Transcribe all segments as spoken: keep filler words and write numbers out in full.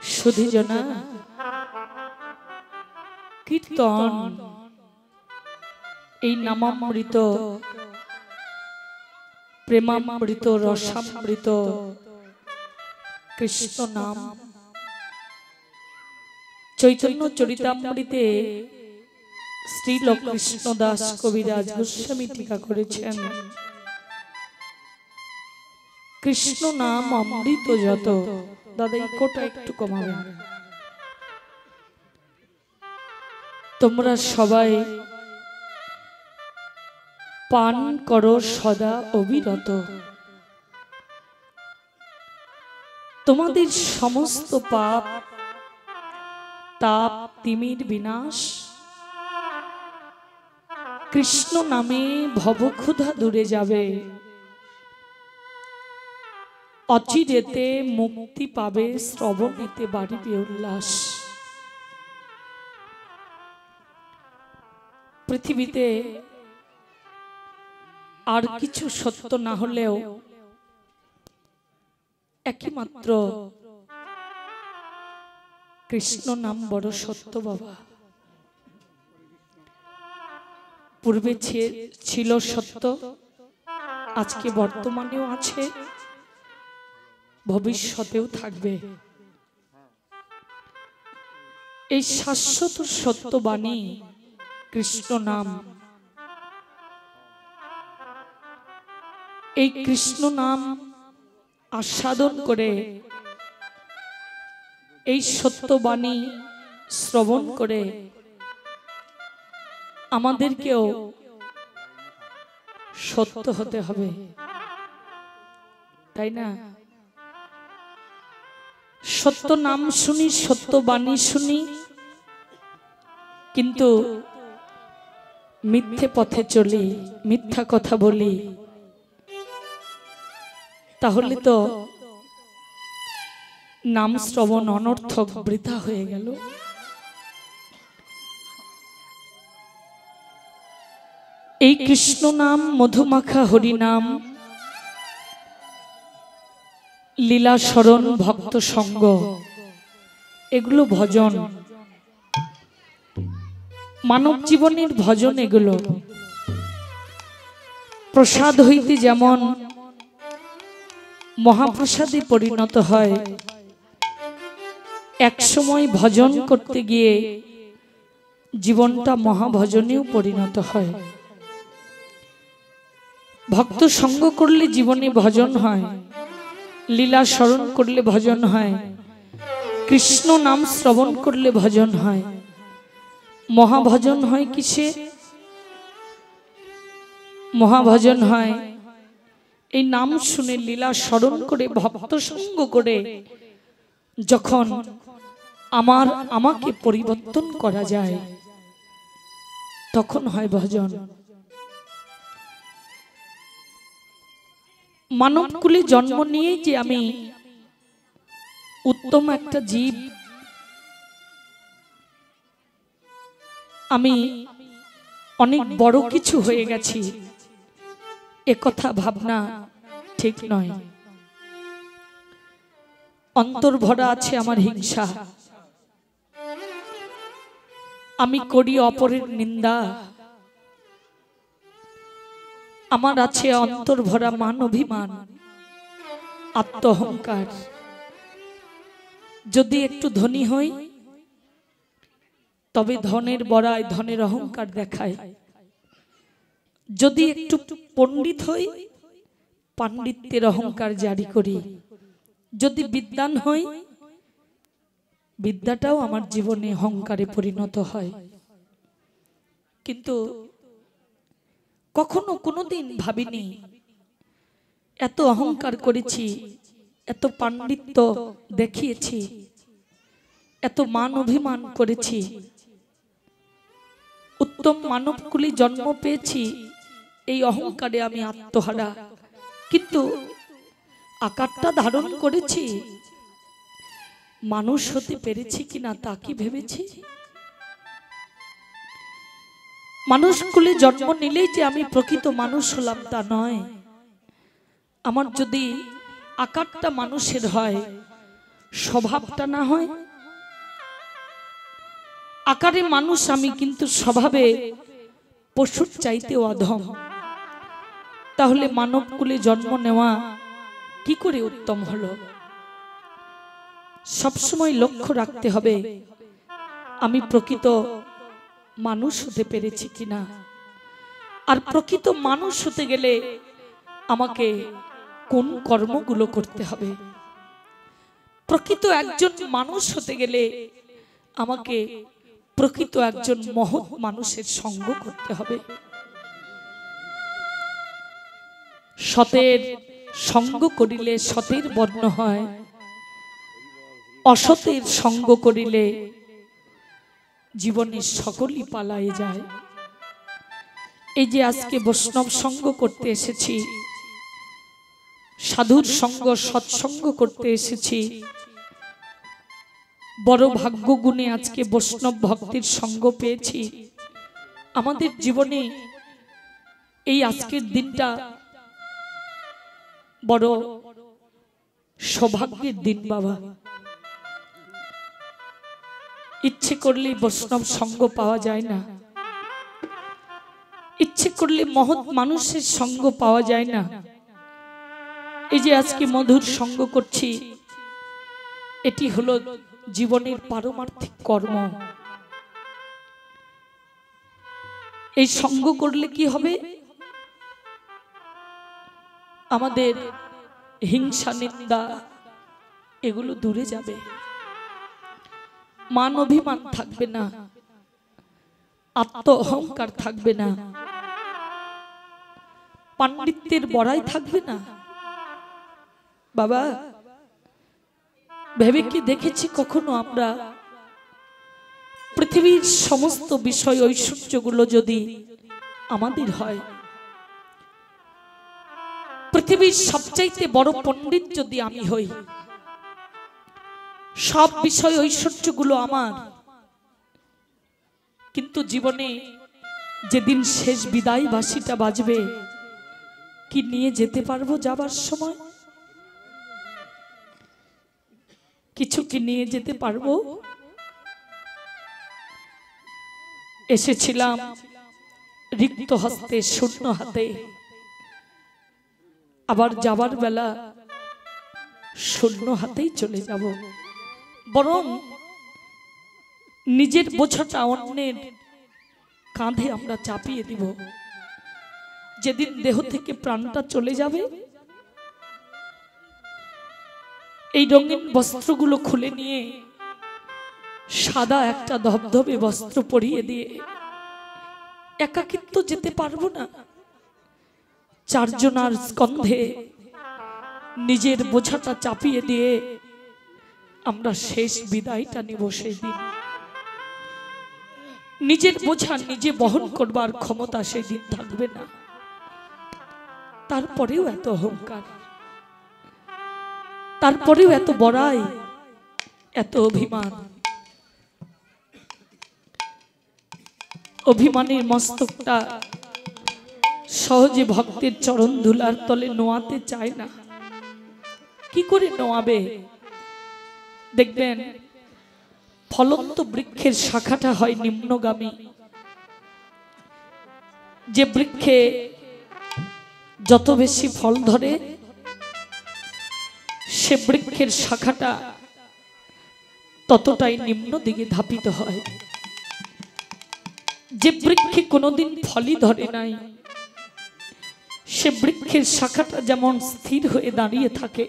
সুধীজনা কীর্তন এই নামামৃত প্রেমামৃত রসামৃত কৃষ্ণ নাম চৈতন্য চরিতামৃতে শ্রীল কৃষ্ণদাস কবিরাজ গোস্বামী টিকা করেছেন। কৃষ্ণ নাম অমৃত যত। দাদা এই কোটা একটু কমাবেন। তোমরা সবাই পান করো সদা অবিরত, তোমাদের সমস্ত পাপ তাপ তিমির বিনাশ। কৃষ্ণ নামে ভবক্ষুধা দূরে যাবে, অচিরেতে মুক্তি পাবে, শ্রবণেতে বাড়িবে উল্লাস। পৃথিবীতে আর কিছু সত্য না হলেও একই মাত্র কৃষ্ণ নাম বড় সত্য বাবা। পূর্বে ছিল সত্য, আজকে বর্তমানেও আছে, ভবিষ্যতেও থাকবে। এই শাশ্বত সত্যবাণী কৃষ্ণ নাম। এই কৃষ্ণ নাম আস্বাদন করে, এই সত্যবাণী শ্রবণ করে আমাদেরকেও সত্য হতে হবে, তাই না? সত্য নাম শুনি, সত্য বাণী শুনি, কিন্তু মিথ্যে পথে চলি, মিথ্যা কথা বলি, তাহলে তো নাম শ্রবণ অনর্থক, বৃথা হয়ে গেল। এই কৃষ্ণ নাম, মধুমাখা হরি নাম, লীলা শরণ, ভক্ত সঙ্গ, এগুলো ভজন, মানব জীবনের ভজন। এগুলো প্রসাদ হইতে যেমন মহাপ্রসাদে পরিণত হয়, এক সময় ভজন করতে গিয়ে জীবনটা মহাভজনেও পরিণত হয়। ভক্ত সঙ্গ করলে জীবনে ভজন হয়, লীলা স্মরণ করলে ভজন হয়, কৃষ্ণ নাম শ্রবণ করলে ভজন হয়। মহাভজন হয় কিসে? মহাভজন হয় এই নাম শুনে, লীলা স্মরণ করে, ভক্ত সঙ্গ করে যখন আমার আমাকে পরিবর্তন করা যায়, তখন হয় ভজন। মানব কুলে জন্ম নিয়ে যে আমি উত্তম একটা জীব, আমি অনেক বড় কিছু হয়ে গেছি, এ কথা ভাবনা ঠিক নয়। অন্তর ভরা আছে আমার হিংসা, আমি করি অপরের নিন্দা, আমার আছে অন্তর ভরা মান অভিমান, আত্ম অহংকার। যদি একটু ধনী হই তবে ধনের বড়াই, ধনের অহংকার দেখায়। যদি একটু পণ্ডিত হই, পাণ্ডিত্যের অহংকার জারি করি। যদি বিদ্বান হই, বিদ্যাটাও আমার জীবনে অহংকারে পরিণত হয়। কিন্তু কখনো কোনোদিন ভাবিনি এত অহংকার করেছি, এত পাণ্ডিত্য দেখিয়েছি, এত মান অভিমান করেছি, উত্তম মানবকুলে জন্ম পেয়েছি, এই অহংকারে আমি আত্মহারা। কিন্তু আকারটা ধারণ করেছি, মানুষ হতে পেরেছি কিনা তা কি ভেবেছি? মানুষ কুলে জন্ম নিলেই যে আমি প্রকৃত মানুষ হলাম তা নয়। আমার যদি আকারটা মানুষের হয়, স্বভাবটা না হয়। আকারে মানুষ আমি, কিন্তু স্বভাবে পশুর চাইতে অধম। তাহলে মানব কুলে জন্ম নেওয়া কি করে উত্তম হলো? সবসময় লক্ষ্য রাখতে হবে আমি প্রকৃত মানুষ হতে পেরেছি কিনা। আর প্রকৃত মানুষ হতে গেলে আমাকে কোন কর্মগুলো করতে হবে। প্রকৃত একজন মানুষ হতে গেলে আমাকে প্রকৃত একজন মহৎ মানুষের সঙ্গ করতে হবে। সতের সঙ্গ করিলে সতের বর্ণ হয়, অসতের সঙ্গ করিলে জীবনের সকলই পালায়ে যায়। এই যে আজকে বৈষ্ণব সঙ্গ করতে এসেছি, সাধুর সঙ্গ সৎসঙ্গ করতে এসেছি, বড় ভাগ্য গুণে আজকে বৈষ্ণব ভক্তির সঙ্গ পেয়েছি। আমাদের জীবনে এই আজকের দিনটা বড় সৌভাগ্যের দিন বাবা। ইচ্ছে করলে বৈষ্ণব সঙ্গ পাওয়া যায় না, ইচ্ছে করলে মহৎ মানুষের সঙ্গ পাওয়া যায় না। এই যে আজকে মধুর সঙ্গ করছি, এটি হলো জীবনের পারমার্থিক কর্ম। এই সঙ্গ করলে কি হবে? আমাদের হিংসা নিন্দা এগুলো দূরে যাবে, মান অভিমান থাকবে না, আত্ম অহংকার থাকবে না, পাণ্ডিত্যের বড়াই থাকবে না। বাবা ভেবে কি দেখেছি কখনো আমরা পৃথিবীর সমস্ত বিষয় ঐশ্বর্যগুলো যদি আমাদের হয়, পৃথিবীর সবচাইতে বড় পণ্ডিত যদি আমি হই, সব বিষয় ঐশ্বর্যগুলো আমার, কিন্তু জীবনে যেদিন শেষ বিদায় বাঁশিটা বাজবে, কি নিয়ে যেতে পারবো যাবার সময়? কিছু কি নিয়ে যেতে পারবো? এসেছিলাম রিক্ত হস্তে শূন্য হাতে, আবার যাবার বেলা শূন্য হাতেই চলে যাব। বরং নিজের বোঝাটা অন্যের কাঁধে আমরা চাপিয়ে দিব। যেদিন দেহ থেকে প্রাণটা চলে যাবে, এই রঙিন বস্ত্রগুলো খুলে নিয়ে সাদা একটা ধবধবে বস্ত্র পরিয়ে দিয়ে একাকিত্ব যেতে পারবো না। চারজনার স্কন্ধে নিজের বোঝাটা চাপিয়ে দিয়ে আমরা শেষ বিদায়টা নিব। সেই দিন নিজের বোঝা নিজে বহন করবার ক্ষমতা সেই দিন থাকবে না। তারপরেও এত অহংকার, তারপরেও এত বড়াই, এত অভিমান। অভিমানের মস্তকটা সহজে ভক্তের চরণ ধুলার তলে নোয়াতে চায় না। কি করে নোয়াবে? দেখবেন ফলন্ত বৃক্ষের শাখাটা হয় নিম্নগামী। যে বৃক্ষে যত বেশি ফল ধরে, সে বৃক্ষের শাখাটা ততটাই নিম্ন দিকে ধাপিত হয়। যে বৃক্ষে কোনোদিন ফলই ধরে নাই, সে বৃক্ষের শাখাটা যেমন স্থির হয়ে দাঁড়িয়ে থাকে,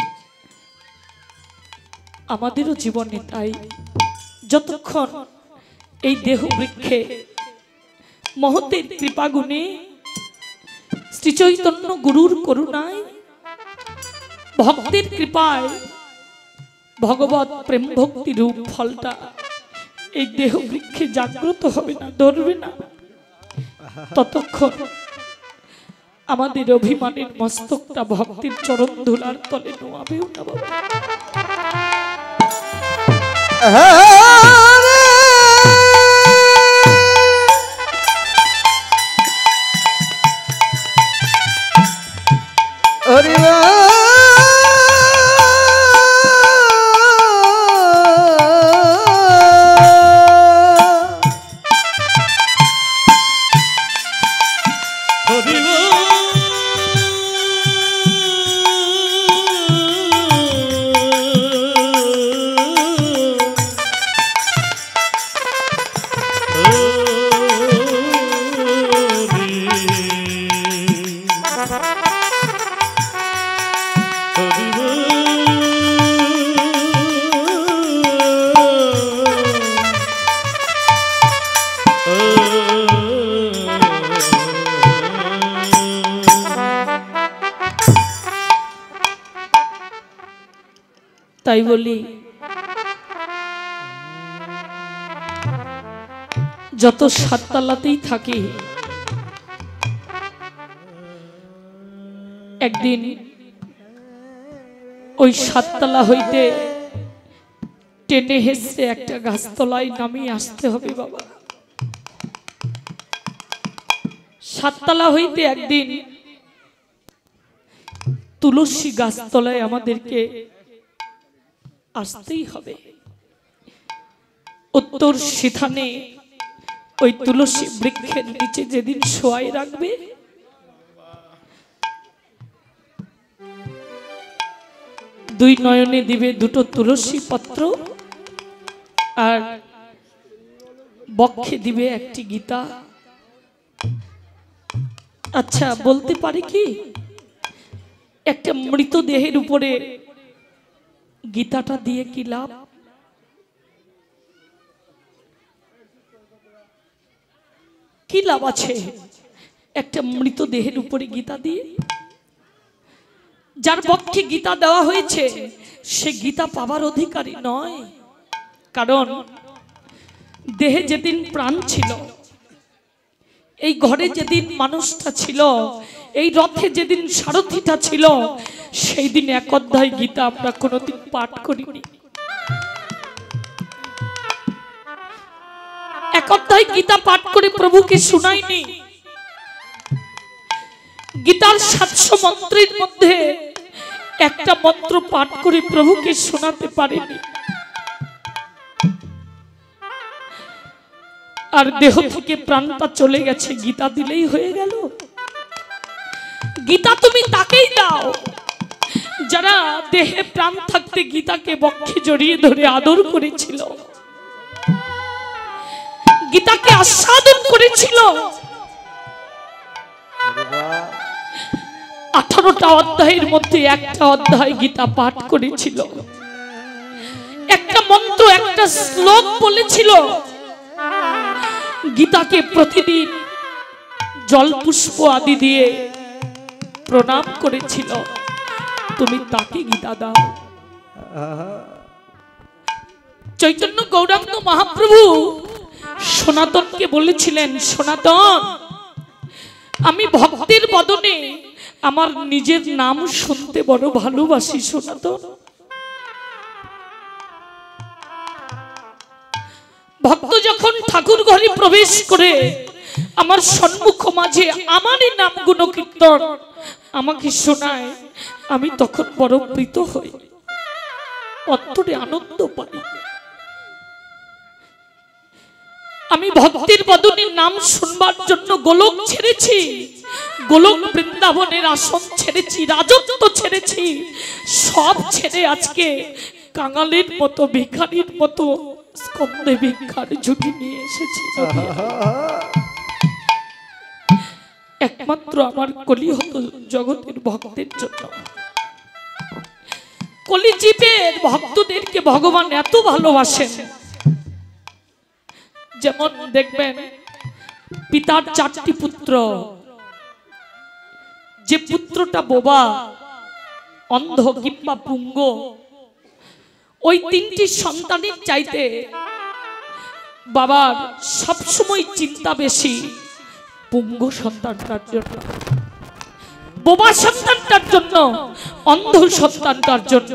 আমাদেরও জীবনে তাই। যতক্ষণ এই দেহ বৃক্ষে মহতের কৃপা গুণে, শ্রী চৈতন্য গুরুর করুণায়, ভক্তের কৃপায় ভগবত প্রেম ভক্তি রূপ ফলটা এই দেহ বৃক্ষে জাগ্রত হবে না, ধরবে না, ততক্ষণ আমাদের অভিমানের মস্তকটা ভক্তির চরণ ধুলার তলে নোয়াবেও না বাবা। তাই বলি যত সাততলাতেই থাকি একদিন ওই সাততলা হইতে টেনে হেসে একটা গাছতলায় নামিয়ে আসতে হবে বাবা। সাততলা হইতে একদিন তুলসী গাছতলায় আমাদেরকে আসতেই হবে। উত্তর সিথানে ওই তুলসী বৃক্ষের নিচে যেদিন শোয়াই রাখবে, দুই নয়নে দিবে দুটো তুলসী পত্র আর বক্ষে দিবে একটি গীতা। আচ্ছা বলতে পারি কি, একটা মৃতদেহের উপরে গীতাটা দিয়ে কি লাভ? কি লাভ আছে একটা মৃতদেহের উপরে গীতা দিয়ে? যার পক্ষে গীতা দেওয়া হয়েছে সে গীতা পাবার অধিকারী নয়। কারণ দেহে যেদিন প্রাণ ছিল, এই ঘরে যেদিন মানুষটা ছিল, এই রথে যেদিন সারথিটা ছিল, সেই দিন এক অধ্যায় গীতা আমরা কোনোদিন পাঠ করিনি। এক অধ্যায় গীতা পাঠ করে প্রভুকে শোনাইনি। গীতার সাতশো মন্ত্রের মধ্যে একটা মন্ত্র পাঠ করে প্রভুকে শোনাতে পারেনি। আর দেহ থেকে প্রাণটা চলে গেছে, গীতা দিলেই হয়ে গেল? গীতা তুমি তাকেই দাও যারা দেহে প্রাণ থাকতে গীতাকে বক্ষে জড়িয়ে ধরে আদর করেছিল, গীতাকে আস্বাদন করেছিল। আঠারোটা অধ্যায়ের মধ্যে একটা অধ্যায় গীতা পাঠ করেছিল, একটা মন্ত্র একটা শ্লোক বলেছিল, গীতাকে প্রতিদিন জল পুষ্প আদি দিয়ে প্রণাম করেছিল। তুমি তাকে গীতা দাও। চৈতন্য গৌরাঙ্গ মহাপ্রভু সনাতনকে বলেছিলেন, সনাতন আমি ভক্তের বদনে আমার নিজের নাম শুনতে বড় ভালোবাসি। সনাতন ভক্ত যখন ঠাকুর ঘরে প্রবেশ করে আমার সম্মুখ মাঝে আমারই নাম গুণকীর্তন আমাকে শোনায়, আমি তখন বড় প্রীত হই, অন্তরে আনন্দ পাই। আমি ভক্তের বদনে নাম শুনবার জন্য গোলক ছেড়েছি, গোলক বৃন্দাবনের আসন ছেড়েছি, রাজত্ব ছেড়েছি, সব ছেড়ে আজকে কাঙালের মতো ভিখারির মতো স্কন্ধে ভিক্ষার ঝুঁকি নিয়ে এসেছি একমাত্র আমার কলিহত জগতের ভক্তের জন্য। কলিজীবের ভক্তদেরকে ভগবান এত ভালোবাসেন, যেমন দেখবেন পিতার চারটি পুত্র, যে পুত্রটা বোবা, অন্ধ কিংবা পুঙ্গ, ওই তিনটি সন্তানের চাইতে বাবার সবসময় চিন্তা বেশি পুঙ্গ সন্তানটার জন্য, বোবা সন্তানটার জন্য, অন্ধ সন্তানটার জন্য।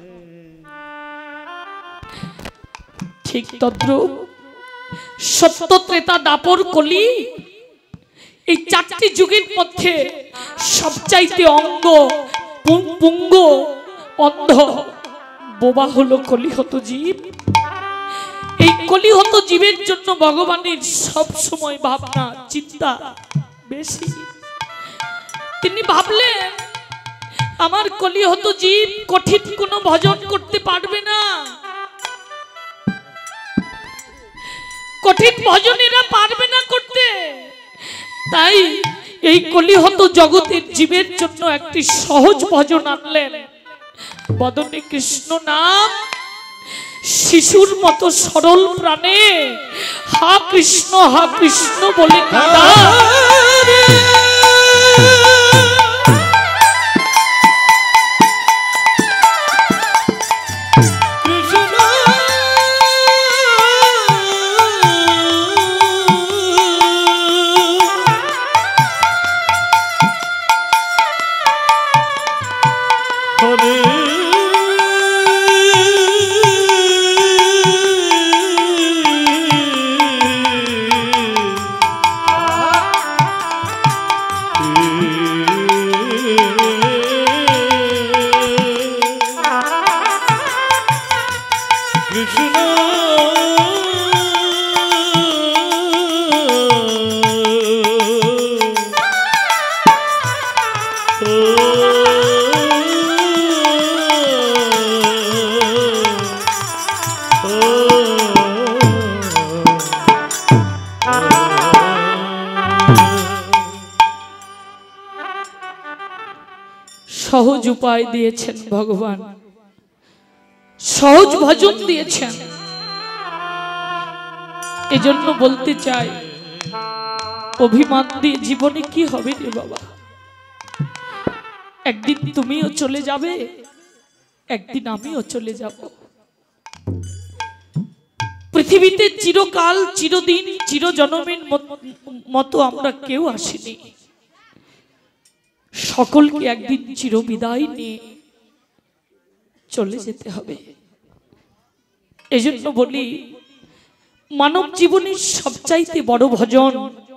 ঠিক তদ্রূপ সত্য ত্রেতা দাপর কলি, এই চারটি যুগের মধ্যে সবচাইতে অঙ্গ পুঙ্গ অন্ধ বোবা হলো কলিহত জীব। এই কলিহত জীবের জন্য ভগবানের সব সময় ভাবনা চিন্তা বেশি। তিনি ভাবলেন আমার কলিহত জীব কঠিন কোনো ভজন করতে পারবে না, কঠিন ভজন এরা পারবে না করতে, তাই এই কলিহত জগতের জীবের জন্য একটি সহজ ভজন আনলেন। বদনে কৃষ্ণ নাম, শিশুর মতো সরল প্রাণে হা কৃষ্ণ হা কৃষ্ণ বলে কাঁদা। কৃষ্ণ সহজ উপায় দিয়েছেন ভগবান, সহজ ভজন দিয়েছেন। এজন্য বলতে চাই, অভিমান দিয়ে জীবনে কি হবে রে বাবা? একদিন তুমিও চলে যাবে, একদিন আমিও চলে যাব। পৃথিবীতে চিরকাল, চিরদিন, চিরজনমের মতো আমরা কেউ আসিনি। সকলকে একদিন চিরবিদায় নিয়ে চলে যেতে হবে। এজন্য বলি, মানব জীবনের সবচাইতে বড় ভজন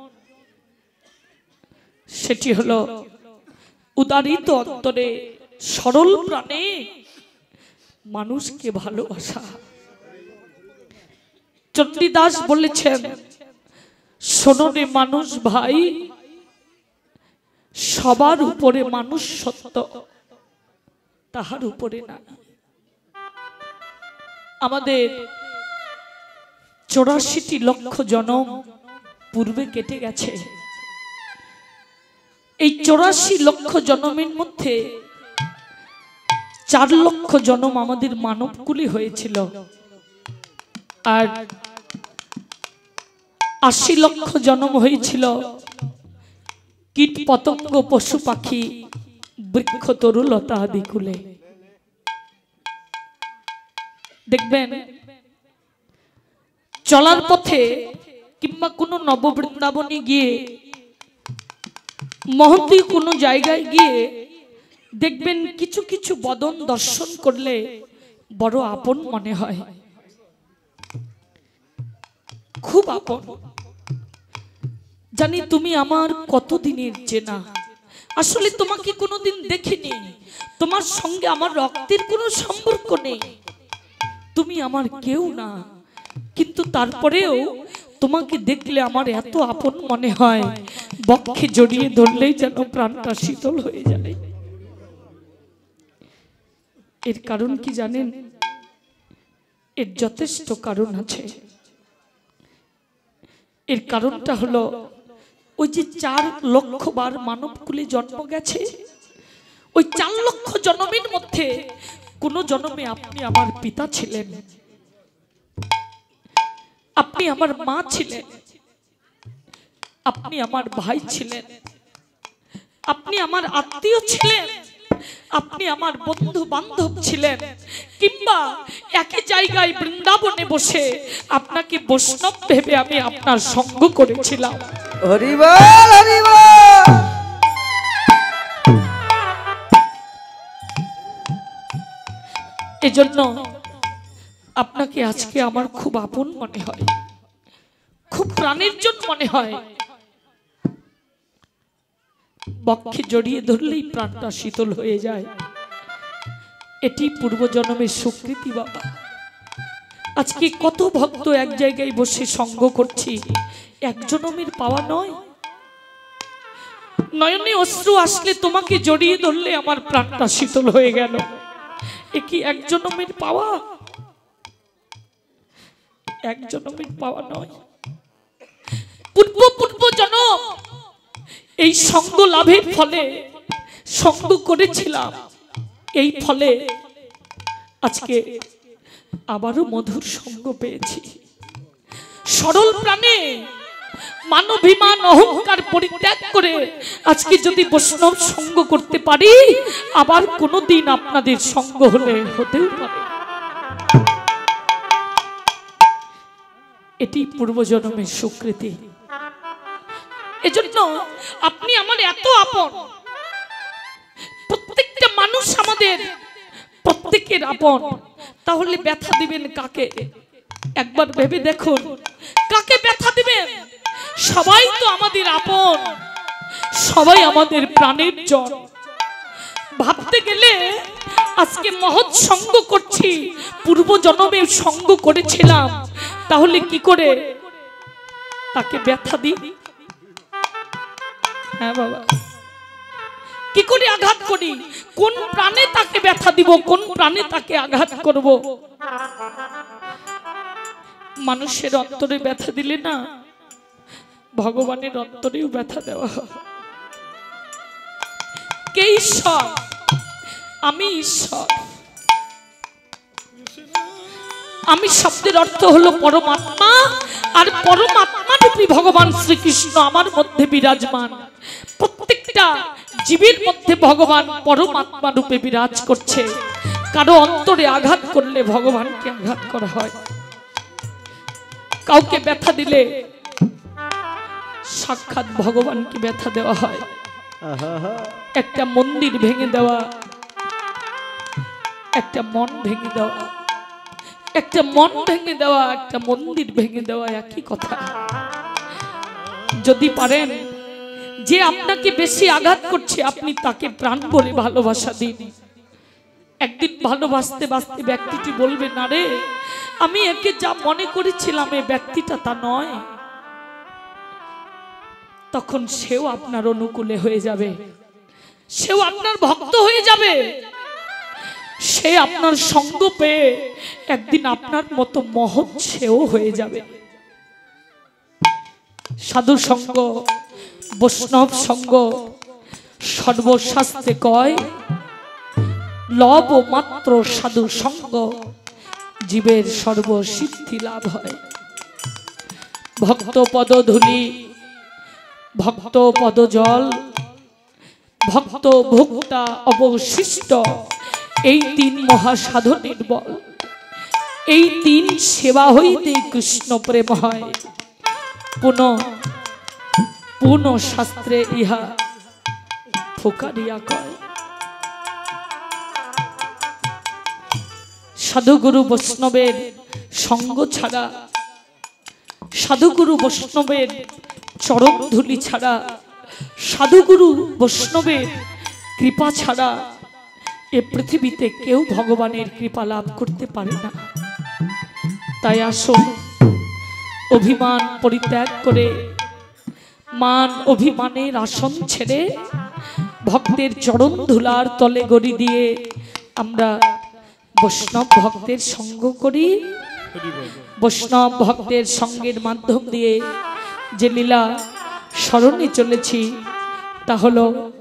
সেটি হলো উদারিত অন্তরে সরল প্রাণে মানুষকে ভালোবাসা। চণ্ডীদাস বলেছেন, শোনো রে মানুষ ভাই, সবার উপরে মানুষ সত্য, তাহার উপরে না। আমাদের চৌরাশিটি লক্ষ জনম পূর্বে কেটে গেছে। এই চৌরাশি লক্ষ জনমের মধ্যে চার লক্ষ জনম আমাদের মানবকুলে হয়েছিল, আর আশি লক্ষ জনম হয়েছিল কীট পতঙ্গ, পশু পাখি, বৃক্ষ তরুলতা আদি কুলে। দেখবেন চলার পথে কিংবা কোনো নববৃন্দাবনে গিয়ে, মহতী কোনো জায়গায় গিয়ে দেখবেন কিছু কিছু বদন দর্শন করলে বড় আপন মনে হয়, খুব আপন। জানি তুমি আমার কতদিনের চেনা, আসলে তোমাকে কোনোদিন দেখিনি, তোমার সঙ্গে আমার রক্তের কোনো সম্পর্ক নেই, তুমি আমার কেউ না, কিন্তু তারপরেও তোমাকে দেখলে আমার এত আপন মনে হয়, বক্ষে জড়িয়ে ধরলেই যেন প্রাণটা শীতল হয়ে যায়। এর কারণ কি জানেন? এর যথেষ্ট কারণ আছে। এর কারণটা হলো, ওই যে চার লক্ষ বার মানব কুলে জন্ম গেছে, ওই চার লক্ষ জন্মের মধ্যে কোন জন্মে আপনি আমার পিতা ছিলেন, আপনি আমার মা ছিলেন, আপনি আমার ভাই ছিলেন, আপনি আমার আত্মীয় ছিলেন, আপনি আমার বন্ধু বান্ধব ছিলেন, কিংবা একই জায়গায় বৃন্দাবনে বসে আপনাকে বৈষ্ণব ভেবে আমি আপনার সঙ্গ করেছিলাম। হরি বল, হরি বল। এজন্য আপনাকে আজকে আমার খুব আপন মনে হয়, খুব প্রাণের জন মনে হয়, বক্ষে জড়িয়ে ধরলেই প্রাণটা শীতল হয়ে যায়। এটি পূর্বজন্মের স্বীকৃতি বাবা। আজকে কত ভক্ত এক জায়গায় বসে সঙ্গ করছি, এক জন্মের পাওয়া নয়। নয়নে অশ্রু আসলে তোমাকে জড়িয়ে ধরলে আমার প্রাণটা শীতল হয়ে গেল, এ কি এক জন্মের পাওয়া? এক জন্মের পাওয়া নয়, পূর্ব পূর্ব জন্ম এই সঙ্গ লাভের ফলে সঙ্গ করেছিলাম, এই ফলে আজকে আবারও মধুর সঙ্গ পেয়েছি। সরল প্রাণে মানবিমান অহংকার পরিত্যাগ করে আজকে যদি বৈষ্ণব সঙ্গ করতে পারি, আবার কোনোদিন আপনাদের সঙ্গ হলে হতেও পারে। এটি পূর্বজন্মের স্বীকৃতি। এজন্য আপনি আমার এত আপন, প্রত্যেকটা মানুষ আমাদের প্রত্যেকের আপন, তাহলে ব্যথা দিবেন কাকে? একবার ভেবে দেখুন, কাকে ব্যথা দিবেন? সবাই তো আমাদের আপন, সবাই আমাদের প্রাণের জন। ভাবতে গেলে আজকে মহৎ সঙ্গ করছি, পূর্ব জন্মে সঙ্গ করেছিলাম, তাহলে কি করে তাকে ব্যথা দিই? হ্যাঁ বাবা, কি করে আঘাত করি? কোন প্রাণে তাকে ব্যথা দিব, কোন প্রাণে তাকে আঘাত করব? মানুষের অন্তরে ব্যথা দিলে না, ভগবানের অন্তরেও ব্যথা দেওয়া হয়। কে ঈশ্বর? আমি ঈশ্বর। আমি শব্দের অর্থ হলো পরমাত্মা, আর পরমাত্মা রূপী ভগবান শ্রীকৃষ্ণ আমার মধ্যে বিরাজমান। প্রত্যেকটা জীবের মধ্যে ভগবান পরমাত্মা রূপে বিরাজ করছে। কারো অন্তরে আঘাত করলে ভগবানকে আঘাত করা হয়, কাউকে ব্যথা দিলে সাক্ষাৎ ভগবানকে ব্যথা দেওয়া হয়। একটা মন্দির ভেঙে দেওয়া, একটা মন ভেঙে দেওয়া, একটা মন ভেঙে দেওয়া, একটা মন্দির ভেঙে দেওয়া একই কথা। যদি পারেন, যে আপনাকে বেশি আঘাত করছে আপনি তাকে প্রাণ বলে ভালোবাসা দিন। একদিন ভালোবাসতে বাসতে ব্যক্তিটি বলবে, না রে, আমি একে যা মনে করেছিলাম এই ব্যক্তিটা তা নয়। তখন সেও আপনার অনুকূলে হয়ে যাবে, সেও আপনার ভক্ত হয়ে যাবে, সে আপনার সঙ্গ পেয়ে একদিন আপনার মতো মহৎ সেও হয়ে যাবে। সাধু সঙ্গ, বৈষ্ণব সঙ্গ সর্বশাস্ত্রে কয়, লব মাত্র সাধু সঙ্গ জীবের সর্বসিদ্ধি লাভ হয়। ভক্ত পদধূলি, ভক্ত পদজল, ভক্ত ভোক্তা অবশিষ্ট, এই তিন মহাসাধনের বল। এই তিন সেবা হইতে কৃষ্ণ প্রেম হয়। পুনঃ পুনঃ শাস্ত্রে ইহা ফুকারিয়া কয়। সাধুগুরু বৈষ্ণবের সঙ্গ ছাড়া, সাধুগুরু বৈষ্ণবের চরণ ধুলি ছাড়া, সাধুগুরু বৈষ্ণবের কৃপা ছাড়া এ পৃথিবীতে কেউ ভগবানের কৃপা লাভ করতে পারে না। তাই আসুন, অভিমান পরিত্যাগ করে, মান অভিমানের আসন ছেড়ে ভক্তের চরণ ধুলার তলে গড়ি দিয়ে আমরা বৈষ্ণব ভক্তের সঙ্গ করি। বৈষ্ণব ভক্তের সঙ্গের মাধ্যম দিয়ে যে লীলা স্মরণে চলেছি তা হলো